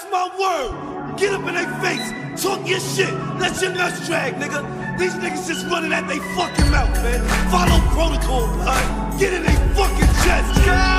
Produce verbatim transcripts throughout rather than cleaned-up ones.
my word. Get up in their face, talk your shit, let your nuts drag, nigga. These niggas just running at they fucking mouth, man. Follow protocol, blood. Get in they fucking chest.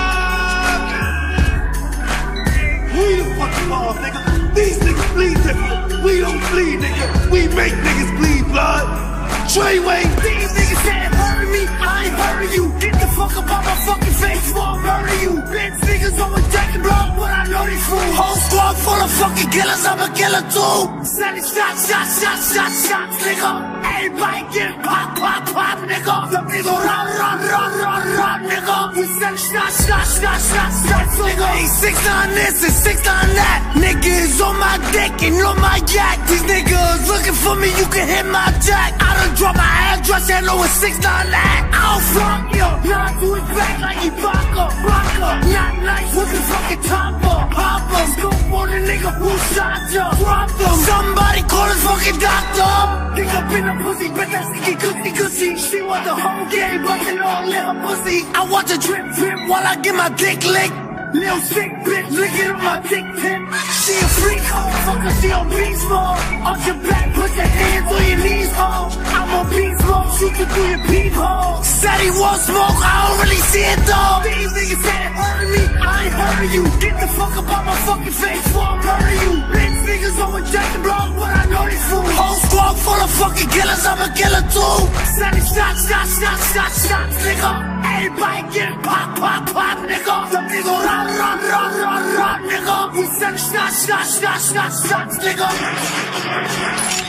We the fucking mob, nigga. These niggas bleed different. We don't bleed, nigga. We make niggas bleed, blood. Treyway. These niggas said hurry me, I ain't hurry you. Get the fuck up out my fucking face before I murder you. Bitch niggas always jacking blood, but I know these fools. Whole squad full of fucking killers, I'm a killer too. Sending shots, shots, shots, shots, shots, nigga. Everybody get pop, pop, pop, nigga. Some nigga run, run, run, run, run, nigga. We send shots, shots, shots, shots, shots, nigga. Hey, six nine this and six nine that. Niggas on my dick and on my yak. These niggas looking for me, you can hit my jack. I done drop my address, I know it's six nine that. I'll front you, not do it back like Ibaka, Baka. Not nice with the fucking topper, popper. Scoop on the nigga who shot ya, drop them. Somebody call his fucking doctor. Nigga been a pussy, but that's nigga goosey goosey. She want the whole game, but they all little pussy. I watch her drip drip while I get my dick licked. Little sick bitch, licking on my dick tip. She a freak, hoe, fucker, she on beast mode. Off your back, put your hands on your knees, ho. I'm on beast mode, shoot you through your peephole. Said he won't smoke, I don't really see it though. These niggas said hurry me, I ain't hurry you. Get the fuck up out my fucking face before I murder you. Bitch niggas always jacking blood, but I know these fools. Whole squad full of fucking killers, I'm a killer too. Sending shots, shots, shots, shots, shots, nigga. Everybody get pop, pop, pop, nigga. Some nigga run, run, run, run, run, nigga. We send shots, shots, shots, shots, shots, nigga.